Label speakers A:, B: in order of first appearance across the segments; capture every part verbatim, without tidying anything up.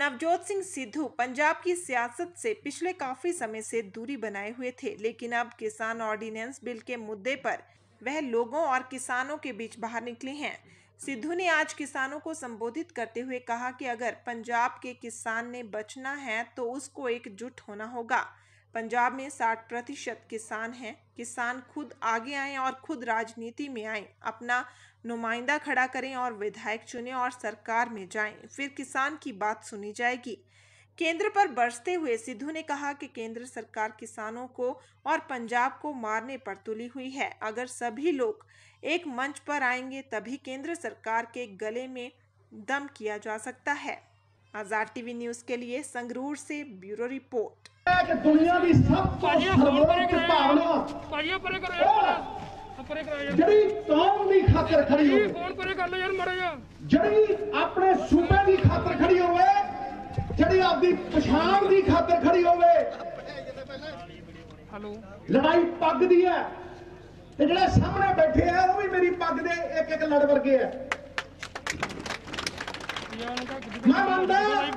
A: नवजोत सिंह सिद्धू पंजाब की सियासत से पिछले काफी समय से दूरी बनाए हुए थे, लेकिन अब किसान ऑर्डिनेंस बिल के मुद्दे पर वह लोगों और किसानों के बीच बाहर निकले हैं। सिद्धू ने आज किसानों को संबोधित करते हुए कहा कि अगर पंजाब के किसान ने बचना है तो उसको एकजुट होना होगा। पंजाब में साठ प्रतिशत किसान हैं। किसान खुद आगे आएं और खुद राजनीति में आएं, अपना नुमाइंदा खड़ा करें और विधायक चुनें और सरकार में जाएं, फिर किसान की बात सुनी जाएगी। केंद्र पर बरसते हुए सिद्धू ने कहा कि केंद्र सरकार किसानों को और पंजाब को मारने पर तुली हुई है। अगर सभी लोग एक मंच पर आएंगे तभी केंद्र सरकार के गले में दम किया जा सकता है। आजाद टीवी न्यूज के लिए संगरूर से ब्यूरो रिपोर्ट।
B: कि दुनिया की सब तो सर्वोच्च भावना जड़ी कौम की खातर खड़ी हो, जड़ी अपने सूबे की खातर खड़ी होवे, जड़ी आपकी पछाण की खातर खड़ी होवे। लड़ाई पग दी है ते जेड़े सामने बैठे हैं वो भी मेरी पग दे एक एक लड़ वर्गे है। मैं मानता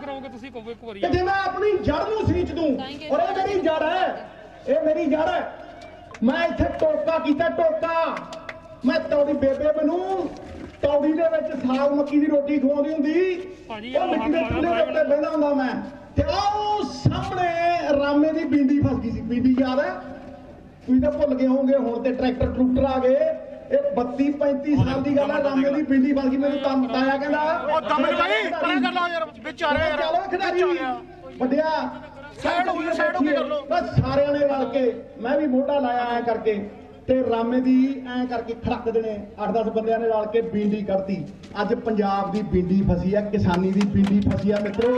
B: कि जे मैं अपनी जड़ नूं सींच दूं और ये मेरी जड़ है, ये मेरी जड़ है। मैं इत्थे टोका कीता टोका, मैं तौड़ी बेबे मैनू तौड़ी दे विच साग मक्की दी रोटी खवाउंदी हुंदी, ओ मिट्टी दे चूल्हे दे उत्ते बहिंदा हुंदा मैं, ते ओ सामने रामे दी बिंदी फस गई सी। बिंदी याद है? तुसीं तां भुल गए होंगे, हुण ते ट्रैक्टर ट्रूक्टर आ गए। ਇਹ ਬੱਤੀ पैंती साल की गल है, रामे की बिंदी बन गई। मैंने काम बताया कहना ओ दमे भाई परे कर लो यार, विच आ रहे यार, चलो खिडारी ਵੱਡਿਆ ਸਾਈਡ ਹੋ ਸਾਈਡ ਹੋ ਕੇ ਕਰ ਲੋ ਬਸ ਸਾਰਿਆਂ ਨੇ ਰਲ ਕੇ। ਮੈਂ ਵੀ ਮੋਢਾ ਲਾਇਆ ਐ ਕਰਕੇ ਤੇ ਰਾਮੇ ਦੀ ਐ ਕਰਕੇ ਖੜਕ ਦੇਣੇ ਅੱਠ ਦਸ ਬੰਦਿਆਂ ਨੇ ਰਲ ਕੇ ਬਿੰਦੀ ਕੱਢਤੀ। ਅੱਜ ਪੰਜਾਬ ਦੀ ਬਿੰਦੀ ਫਸੀ ਆ, ਕਿਸਾਨੀ ਦੀ ਬਿੰਦੀ ਫਸੀ ਆ ਮਿੱਤਰੋ,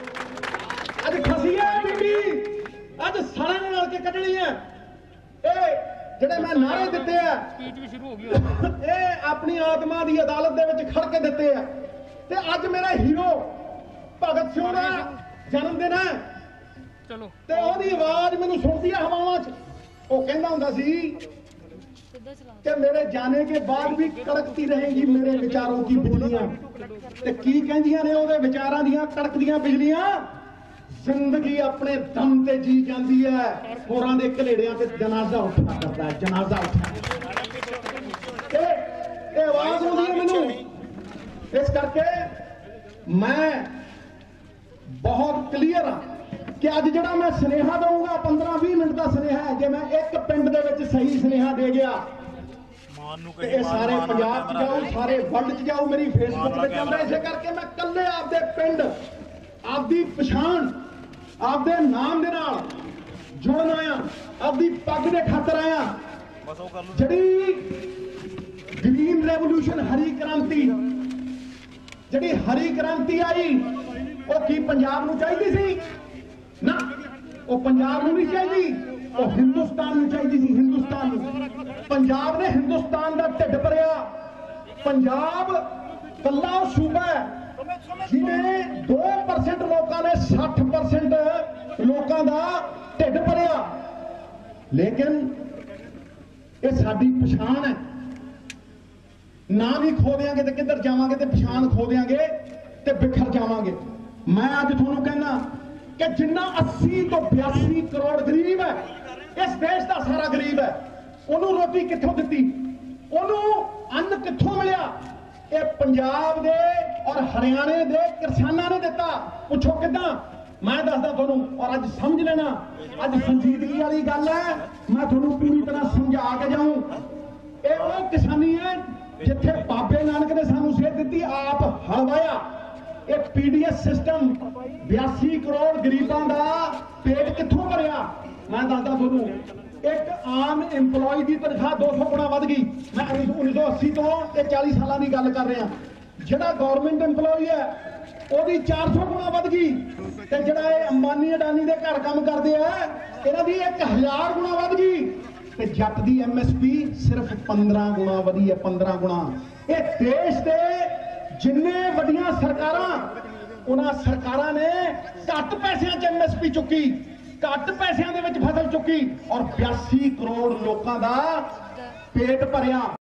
B: ਅੱਜ ਫਸੀ ਆ ਬਿੰਦੀ, ਅੱਜ ਸਾਰਿਆਂ ਨੇ ਰਲ ਕੇ ਕੱਢਣੀ ਹੈ। ਇਹ ਜਿਹੜੇ ਮੈਂ ਨਾਰੇ ਦਿੱਤੇ ਆ ਸਪੀਚ ਵੀ ਸ਼ੁਰੂ ਹੋ ਗਈ, ਇਹ ਆਪਣੀ ਆਤਮਾ ਦੀ ਅਦਾਲਤ ਦੇ ਵਿੱਚ ਖੜ ਕੇ ਦਿੱਤੇ ਆ। ਤੇ ਅੱਜ ਮੇਰਾ ਹੀਰੋ ਭਗਤ ਸਿੰਘ ਦਾ ਜਨਮ ਦਿਨ ਹੈ, ਚਲੋ ਤੇ ਉਹਦੀ ਆਵਾਜ਼ ਮੈਨੂੰ ਸੁਣਦੀ ਆ ਹਵਾਵਾਂ 'ਚ। ਉਹ ਕਹਿੰਦਾ ਹੁੰਦਾ ਸੀ कि मेरे जाने के बाद भी कड़कती रहेगी मेरे विचारों की बिजलियां। ते की कहंदियां ने ओहदे विचारां दियां कड़कदियां बिजलियां, जिंदगी अपने दम ते जी जाती है, होरां दे घलेड़ियां ते जनाजा उठा करता है, जनाजा उठा। ए आवाज आउंदी है मैनूं, इस करके मैं बहुत क्लीयर हां कि अज जिहड़ा मैं सुनेहा दूंगा पंद्रह बीस मिनट का सुनेहा है, जे मैं एक पिंड दे विच सही सुनेहा दे गया ते सारे पंजाब च जाओ, सारे वर्ल्ड च जाओ, मेरी फेसबुक पे चल रहा। इसे करके मैं कल्ले आपदे पिंड, आपदी पछाण, आपदे नाम दे नाल जुड़न आया, आपदी पग दे खातर आया। जड़ी ग्रीन रेवोल्यूशन हरी क्रांति, जड़ी हरी क्रांति आई वो की पंजाब नूं चाहीदी सी ना, वो पंजाब नूं नहीं चाहीदी, वो हिंदुस्तान नूं चाहीदी सी। हिंदुस्तान नूं पंजाब ने हिंदुस्तान का ढिड भरिया। पंजाब कल्ला सूबा है जिन्हें दो परसेंट लोगों ने साठ परसेंट लोगों का ढिड भरिया। लेकिन ये साडी पछाण है, ना भी खो देंगे तो किधर जावांगे, तो पछाण खो देंगे तो बिखर जावांगे। मैं अज तुहानूं कहना कि जिन्ना अस्सी तो बयासी करोड़ गरीब है, इस देश का सारा गरीब है, ਉਹਨੂੰ ਰੋਟੀ ਕਿੱਥੋਂ ਦਿੱਤੀ, ਉਹਨੂੰ ਅੰਨ ਕਿੱਥੋਂ ਮਿਲਿਆ? ਇਹ ਪੰਜਾਬ ਦੇ ਔਰ ਹਰਿਆਣੇ ਦੇ ਕਿਸਾਨਾਂ ਨੇ ਦਿੱਤਾ। ਪੁੱਛੋ ਕਿੱਦਾਂ? ਮੈਂ ਦੱਸਦਾ ਤੁਹਾਨੂੰ, ਔਰ ਅੱਜ ਸਮਝ ਲੈਣਾ, ਅੱਜ ਸੰਜੀਦਗੀ ਵਾਲੀ ਗੱਲ ਹੈ, ਮੈਂ ਤੁਹਾਨੂੰ ਪੂਰੀ ਤਰ੍ਹਾਂ ਸਮਝਾ ਕੇ ਜਾਊਂ। ਇਹ ਉਹ ਕਿਸਾਨੀ ਹੈ ਜਿੱਥੇ ਬਾਬੇ ਨਾਨਕ ਨੇ ਸਾਨੂੰ ਸੇਧ ਦਿੱਤੀ, ਆਪ ਹਲਵਾਇਆ। ਇਹ ਪੀਡੀਐਸ ਸਿਸਟਮ ਬਿਆਸੀ ਕਰੋੜ ਗਰੀਬਾਂ ਦਾ ਪੇਟ ਕਿੱਥੋਂ ਭਰਿਆ? ਮੈਂ ਦੱਸਦਾ ਤੁਹਾਨੂੰ, एक आम इंपलॉय की तनख्वाह दो सौ गुणा वध गई। मैं उन्नीस सौ अस्सी तो चालीस साल की गल कर रहा। जिहड़ा गवर्नमेंट इंपलॉय है वो चार सौ गुणा वध गई, ते जिहड़ा अंबानी अडानी के घर काम करते हैं इन्हां दी एक हजार गुणा वध गई, ते जट दी एम एस पी सिर्फ पंद्रह गुणा वधी है, पंद्रह गुणा। ये देश के जिन्ने वड्डियां सरकारां, उन्हां सरकारां ने घट पैसों च एम एस पी चुकी, घट पैसों के फसल चुकी, और बयासी करोड़ लोगों का पेट भरिया।